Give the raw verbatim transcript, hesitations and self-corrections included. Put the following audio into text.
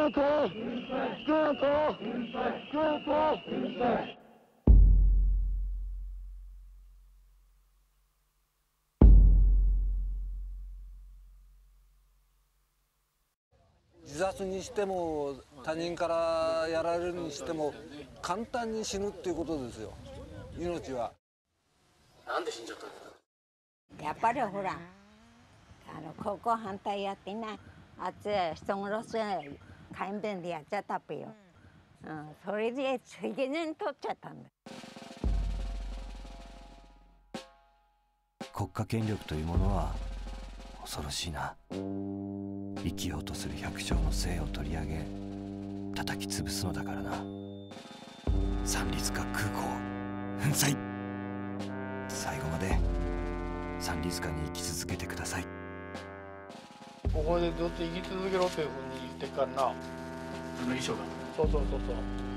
自殺にしても他人からやられるにしても簡単に死ぬっていうことですよ。命は。 なんで死んじゃったんですか。 やっぱりほら、あの高校反対やってな、あっち人殺し海弁でやっちゃったっぺよ。うん、それで責任取っちゃったんだ。 国家権力というものは恐ろしいな。生きようとする百姓の生を取り上げ叩き潰すのだからな。三里塚空港粉砕。最後まで三里塚に生き続けてください。 ここでずっと生き続けろというふうに言ってっからな。 あの遺書が。 そうそうそうそう。